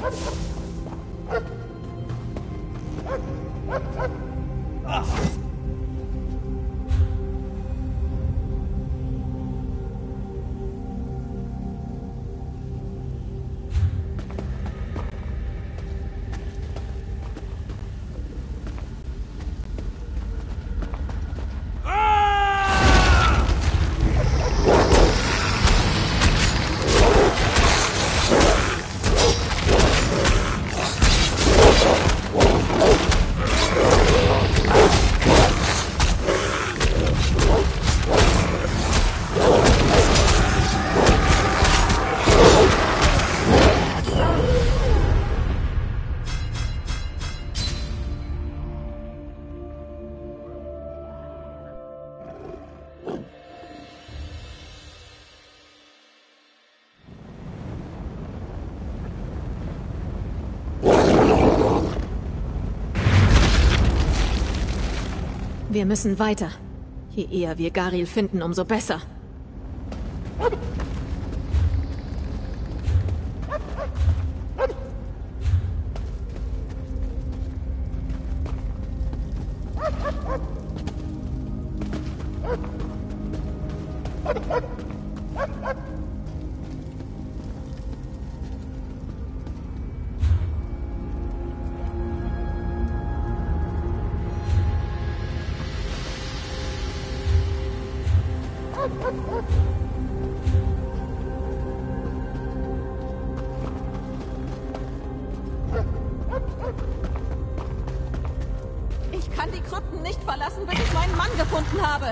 Wir müssen weiter. Je eher wir Garil finden, umso besser. Ich kann die Krypten nicht verlassen, bis ich meinen Mann gefunden habe.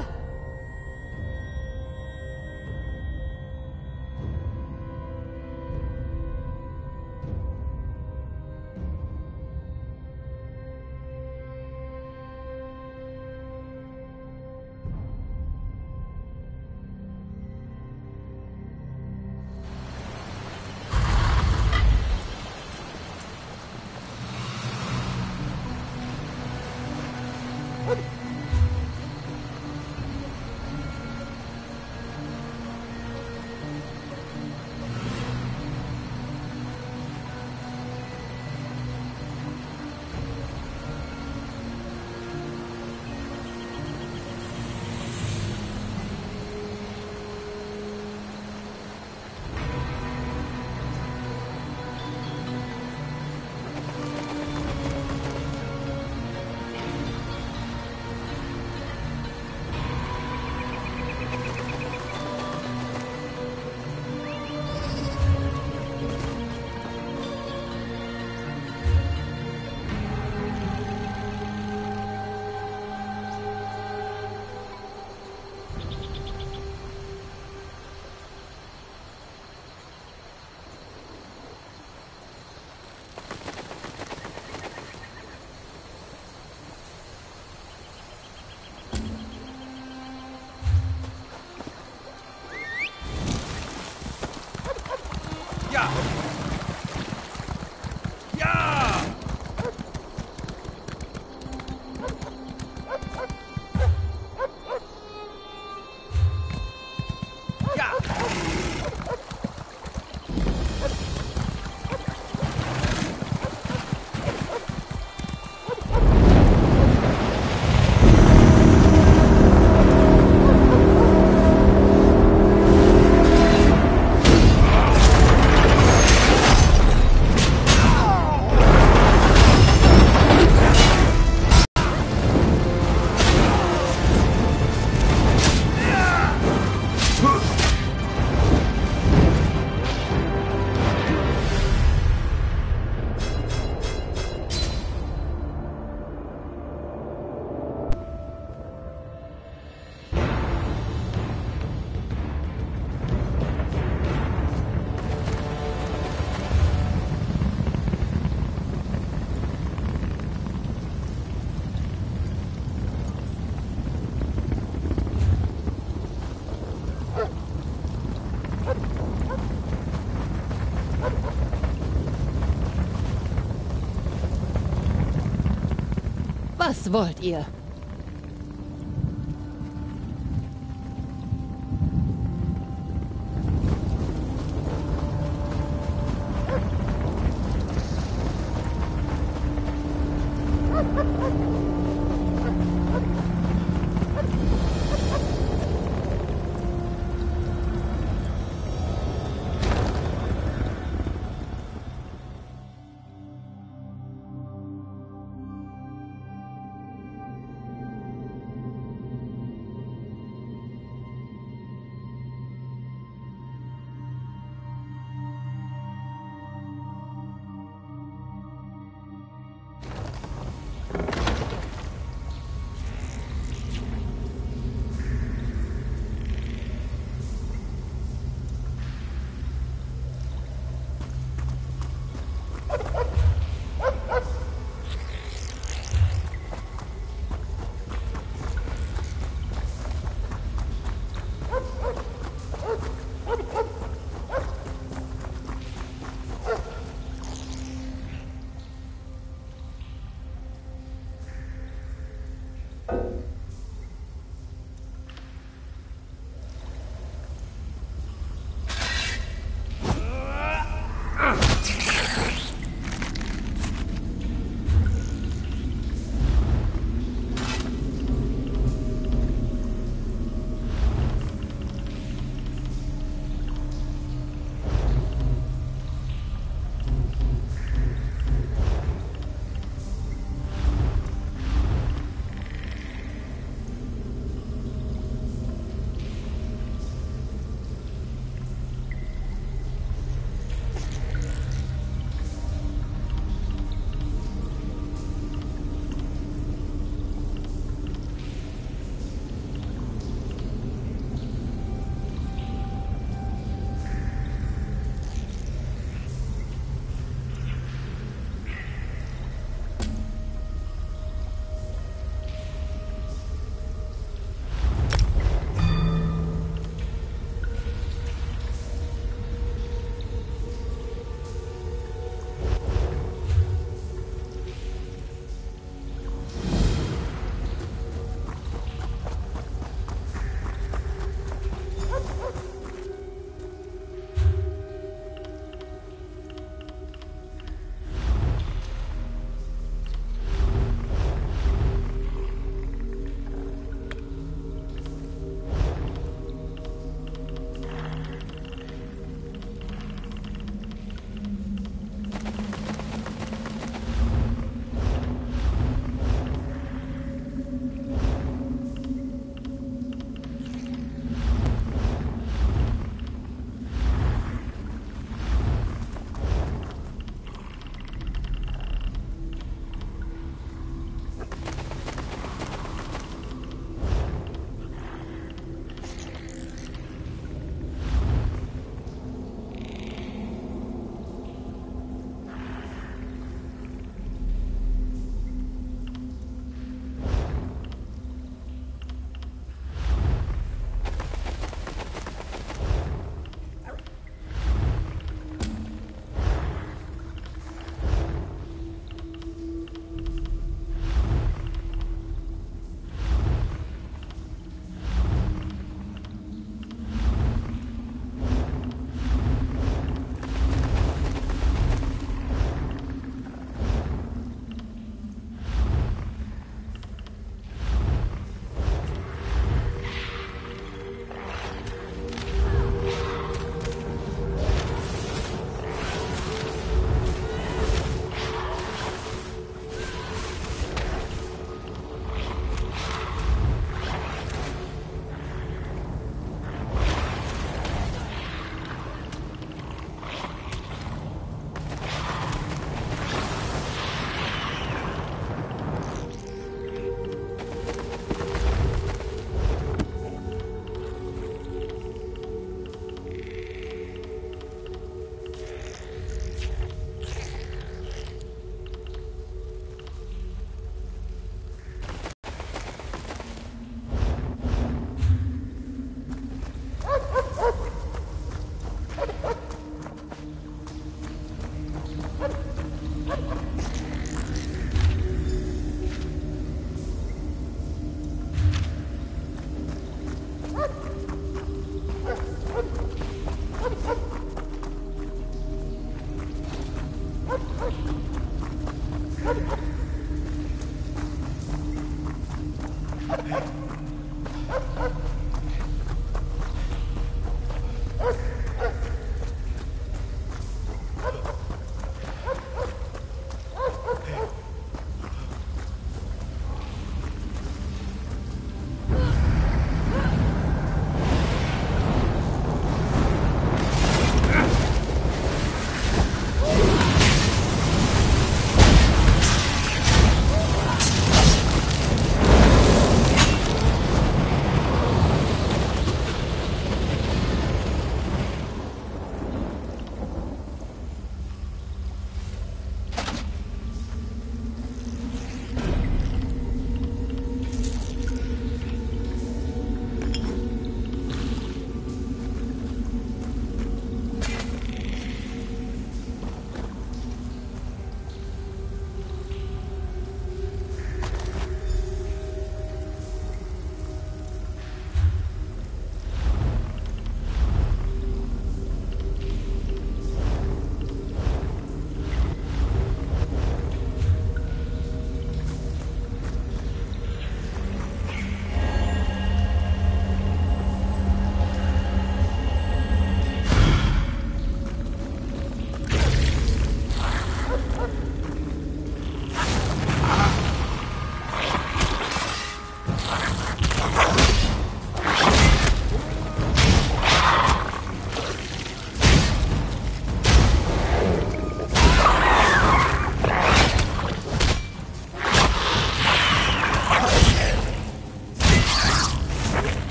Was wollt ihr?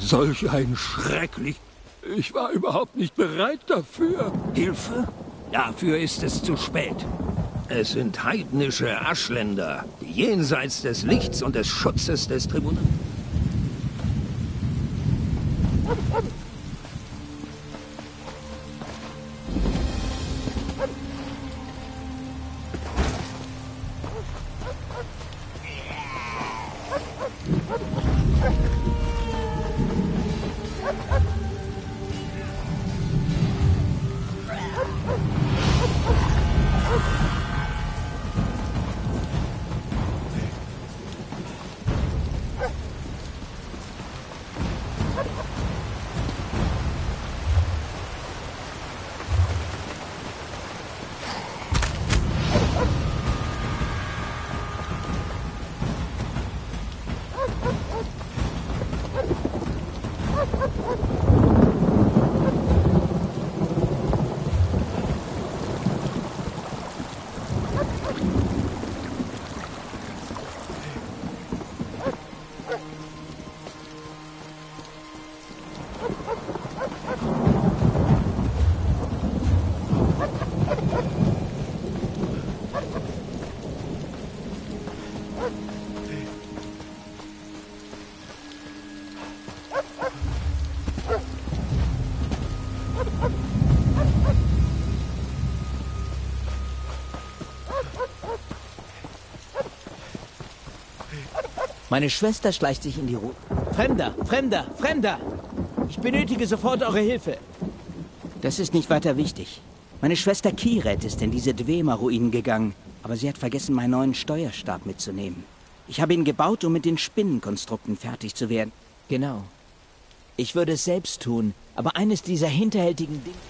Solch ein schrecklich... Ich war überhaupt nicht bereit dafür. Hilfe? Dafür ist es zu spät. Es sind heidnische Aschländer, jenseits des Lichts und des Schutzes des Tribunals. Meine Schwester schleicht sich in die Ruhe. Fremder, Fremder, Fremder! Ich benötige sofort eure Hilfe. Das ist nicht weiter wichtig. Meine Schwester Kiret ist in diese Dwemer-Ruinen gegangen, aber sie hat vergessen, meinen neuen Steuerstab mitzunehmen. Ich habe ihn gebaut, um mit den Spinnenkonstrukten fertig zu werden. Genau. Ich würde es selbst tun, aber eines dieser hinterhältigen Dinge...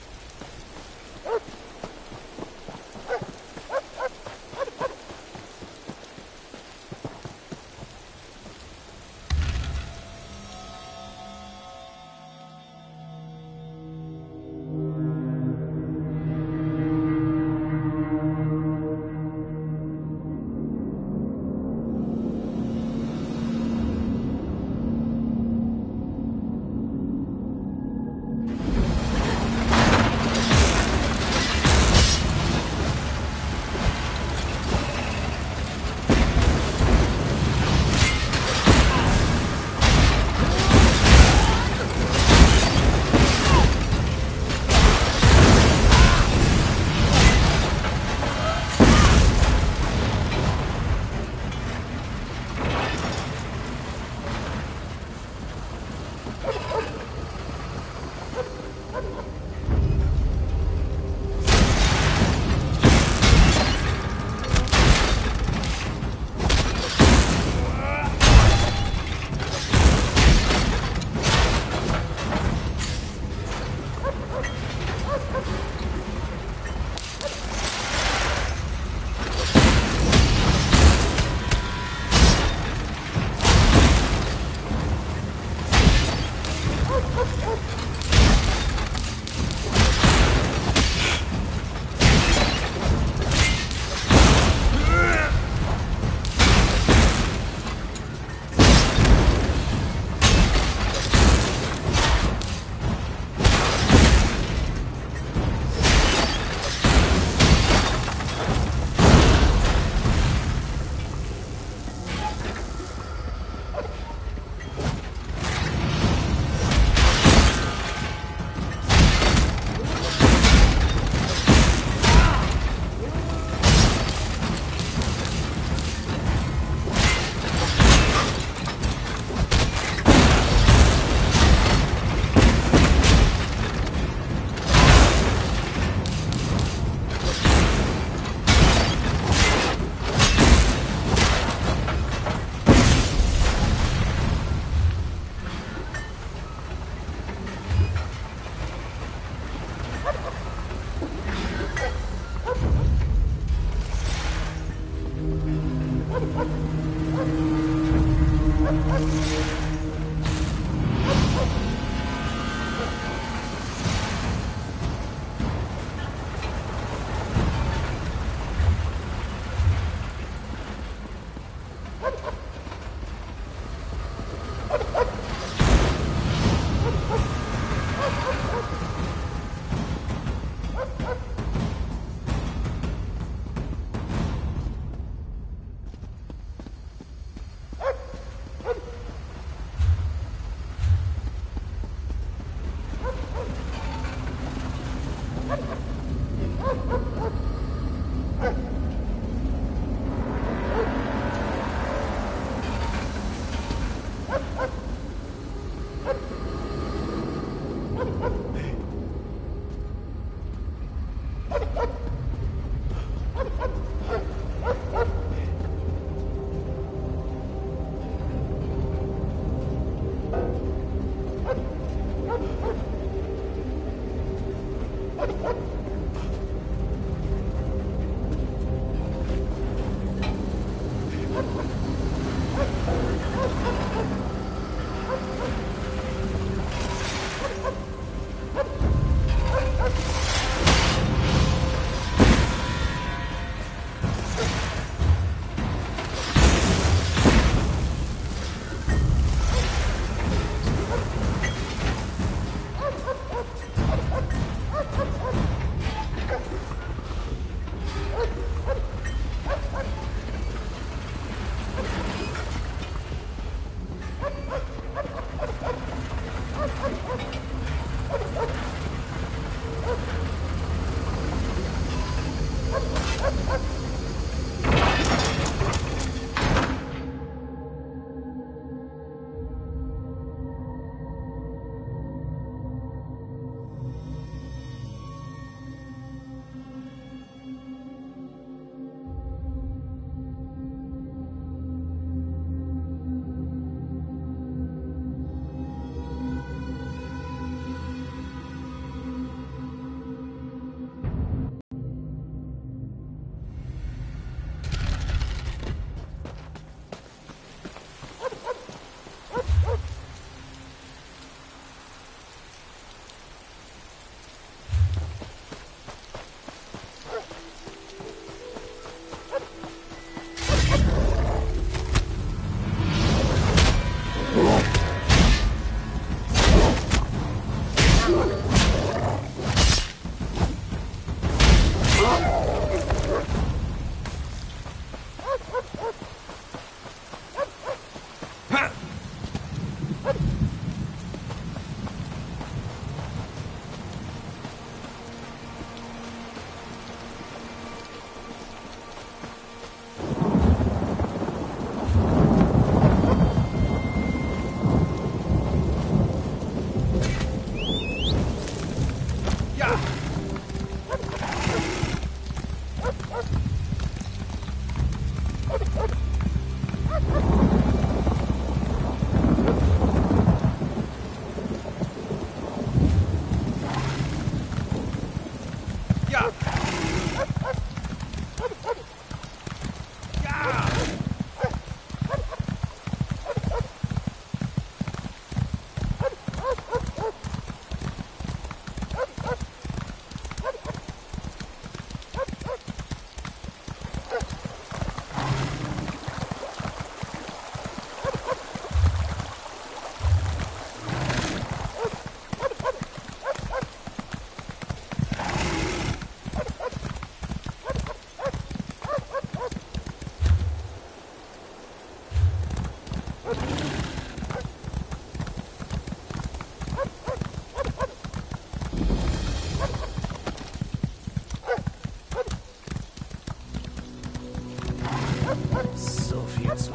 So viel zu.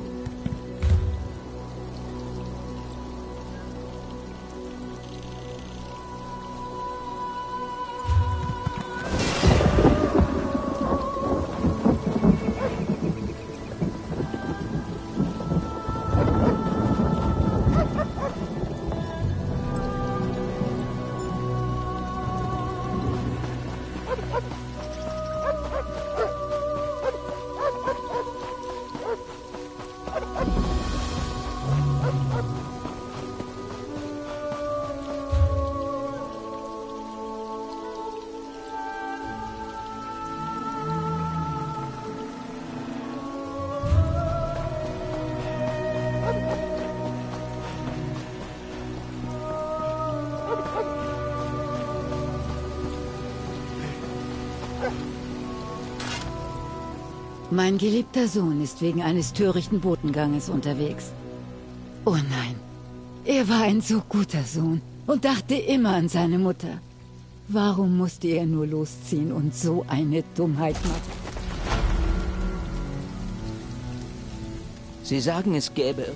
Mein geliebter Sohn ist wegen eines törichten Botenganges unterwegs. Oh nein, er war ein so guter Sohn und dachte immer an seine Mutter. Warum musste er nur losziehen und so eine Dummheit machen? Sie sagen, es gäbe...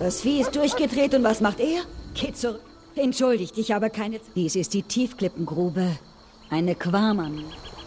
Das Vieh ist durchgedreht und was macht er? Geht zurück. Entschuldigt, ich habe keine Zeit. Dies ist die Tiefklippengrube. Eine Quamamine.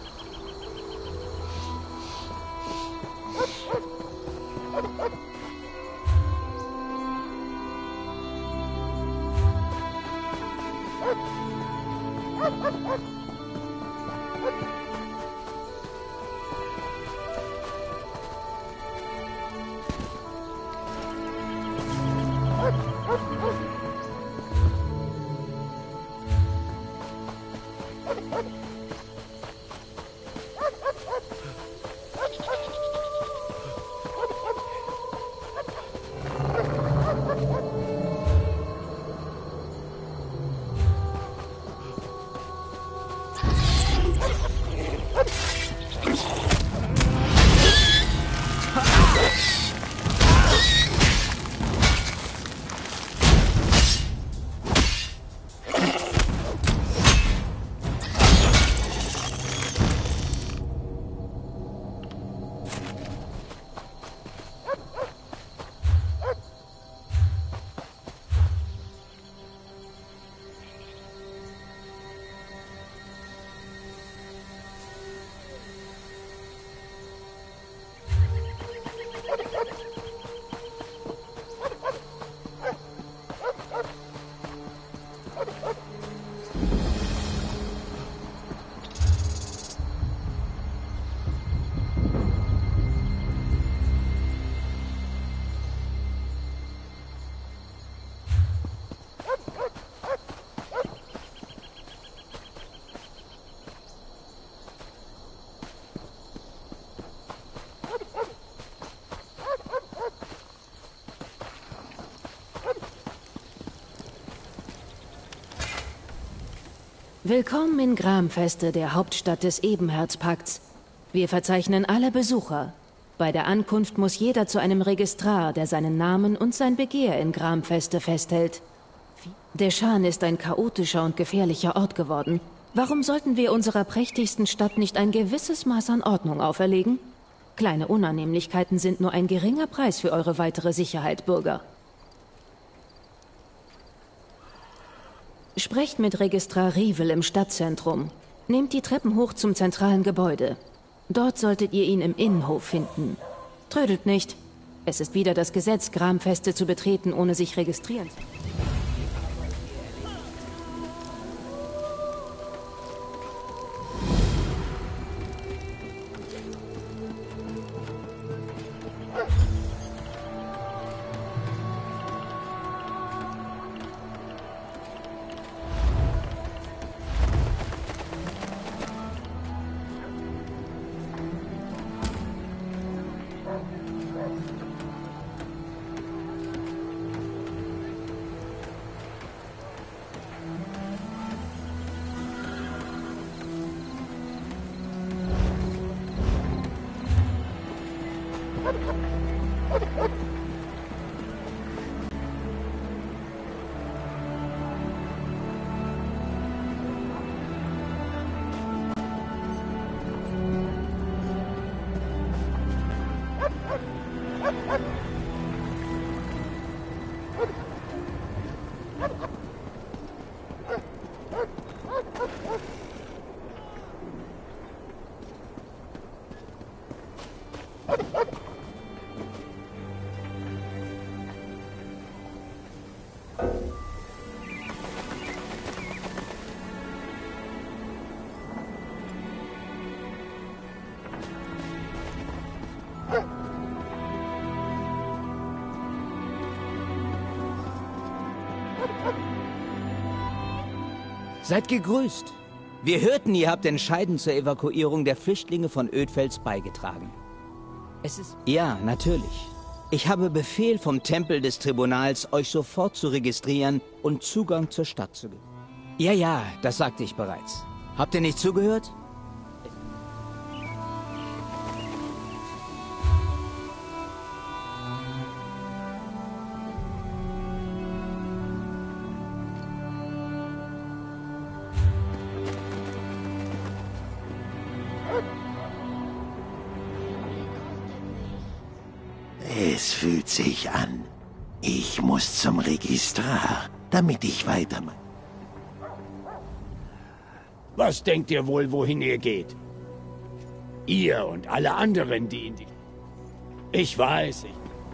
Willkommen in Gramfeste, der Hauptstadt des Ebenherzpakts. Wir verzeichnen alle Besucher. Bei der Ankunft muss jeder zu einem Registrar, der seinen Namen und sein Begehr in Gramfeste festhält. Deschan ist ein chaotischer und gefährlicher Ort geworden. Warum sollten wir unserer prächtigsten Stadt nicht ein gewisses Maß an Ordnung auferlegen? Kleine Unannehmlichkeiten sind nur ein geringer Preis für eure weitere Sicherheit, Bürger. Sprecht mit Registrar Rivel im Stadtzentrum. Nehmt die Treppen hoch zum zentralen Gebäude. Dort solltet ihr ihn im Innenhof finden. Trödelt nicht. Es ist wieder das Gesetz, Gramfeste zu betreten, ohne sich registrieren zu lassen. Seid gegrüßt. Wir hörten, ihr habt entscheidend zur Evakuierung der Flüchtlinge von Ödfels beigetragen. Es ist... Ja, natürlich. Ich habe Befehl vom Tempel des Tribunals, euch sofort zu registrieren und Zugang zur Stadt zu geben. Ja, das sagte ich bereits. Habt ihr nicht zugehört? Es fühlt sich an. Ich muss zum Registrar, damit ich weitermache. Was denkt ihr wohl, wohin ihr geht? Ihr und alle anderen, die in die... Ich weiß,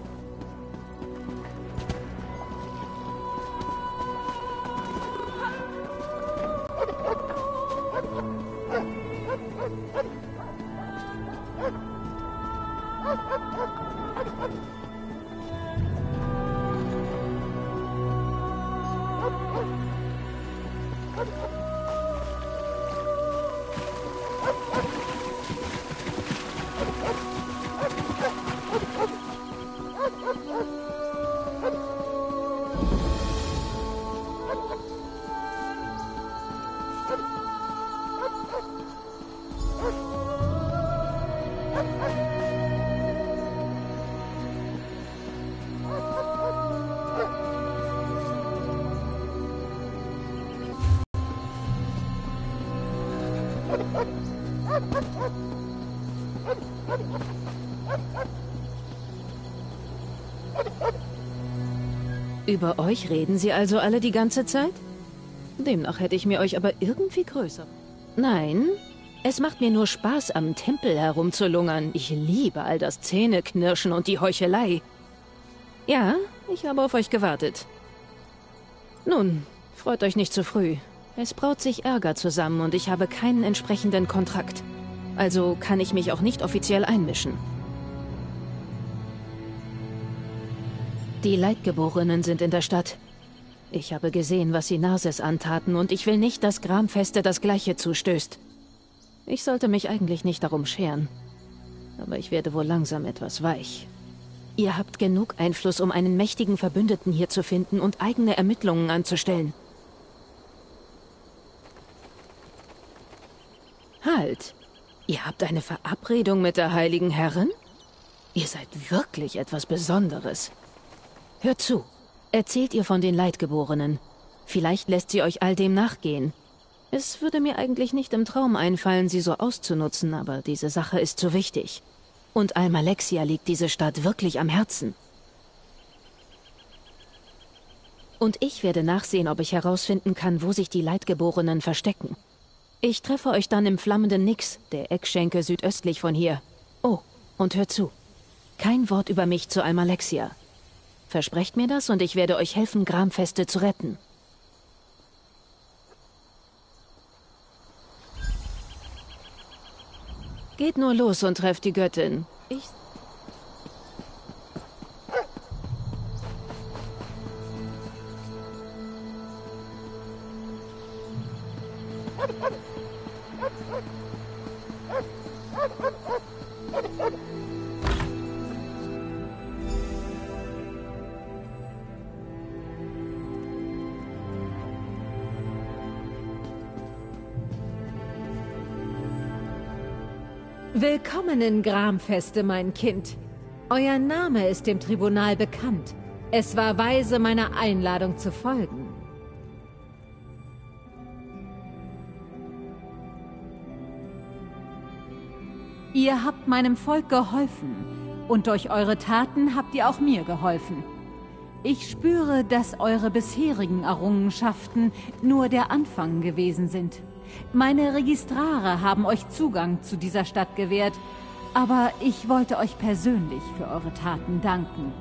Über euch reden sie also alle die ganze Zeit? Demnach hätte ich mir euch aber irgendwie größer... Nein, es macht mir nur Spaß, am Tempel herumzulungern. Ich liebe all das Zähneknirschen und die Heuchelei. Ja, ich habe auf euch gewartet. Nun, freut euch nicht zu früh. Es braut sich Ärger zusammen und ich habe keinen entsprechenden Kontrakt. Also kann ich mich auch nicht offiziell einmischen. Die Leidgeborenen sind in der Stadt. Ich habe gesehen, was sie Narses antaten, und ich will nicht, dass Gramfeste das Gleiche zustößt. Ich sollte mich eigentlich nicht darum scheren. Aber ich werde wohl langsam etwas weich. Ihr habt genug Einfluss, um einen mächtigen Verbündeten hier zu finden und eigene Ermittlungen anzustellen. Halt! Ihr habt eine Verabredung mit der Heiligen Herrin? Ihr seid wirklich etwas Besonderes. Hört zu. Erzählt ihr von den Leidgeborenen. Vielleicht lässt sie euch all dem nachgehen. Es würde mir eigentlich nicht im Traum einfallen, sie so auszunutzen, aber diese Sache ist zu wichtig. Und Almalexia liegt diese Stadt wirklich am Herzen. Und ich werde nachsehen, ob ich herausfinden kann, wo sich die Leidgeborenen verstecken. Ich treffe euch dann im flammenden Nix, der Eckschenke südöstlich von hier. Oh, und hört zu. Kein Wort über mich zu Almalexia. Versprecht mir das und ich werde euch helfen, Gramfeste zu retten. Geht nur los und trefft die Göttin. Willkommen in Gramfeste, mein Kind. Euer Name ist dem Tribunal bekannt. Es war weise, meiner Einladung zu folgen. Ihr habt meinem Volk geholfen. Und durch eure Taten habt ihr auch mir geholfen. Ich spüre, dass eure bisherigen Errungenschaften nur der Anfang gewesen sind. Meine Registrare haben euch Zugang zu dieser Stadt gewährt, aber ich wollte euch persönlich für eure Taten danken.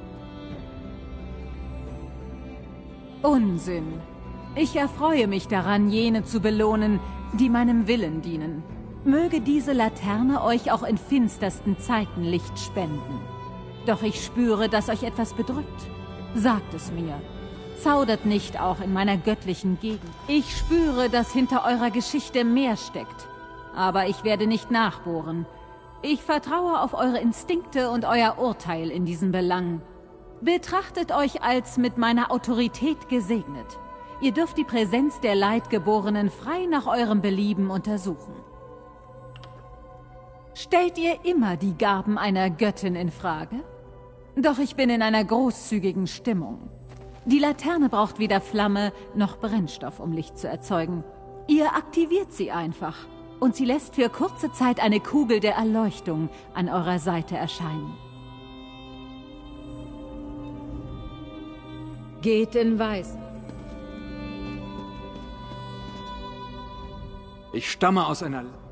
Unsinn. Ich erfreue mich daran, jene zu belohnen, die meinem Willen dienen. Möge diese Laterne euch auch in finstersten Zeiten Licht spenden. Doch ich spüre, dass euch etwas bedrückt. Sagt es mir. Zaudert nicht auch in meiner göttlichen Gegend. Ich spüre, dass hinter eurer Geschichte mehr steckt. Aber ich werde nicht nachbohren. Ich vertraue auf eure Instinkte und euer Urteil in diesem Belang. Betrachtet euch als mit meiner Autorität gesegnet. Ihr dürft die Präsenz der Leidgeborenen frei nach eurem Belieben untersuchen. Stellt ihr immer die Gaben einer Göttin in Frage? Doch ich bin in einer großzügigen Stimmung. Die Laterne braucht weder Flamme noch Brennstoff, um Licht zu erzeugen. Ihr aktiviert sie einfach und sie lässt für kurze Zeit eine Kugel der Erleuchtung an eurer Seite erscheinen. Geht in Weiß. Ich stamme aus einer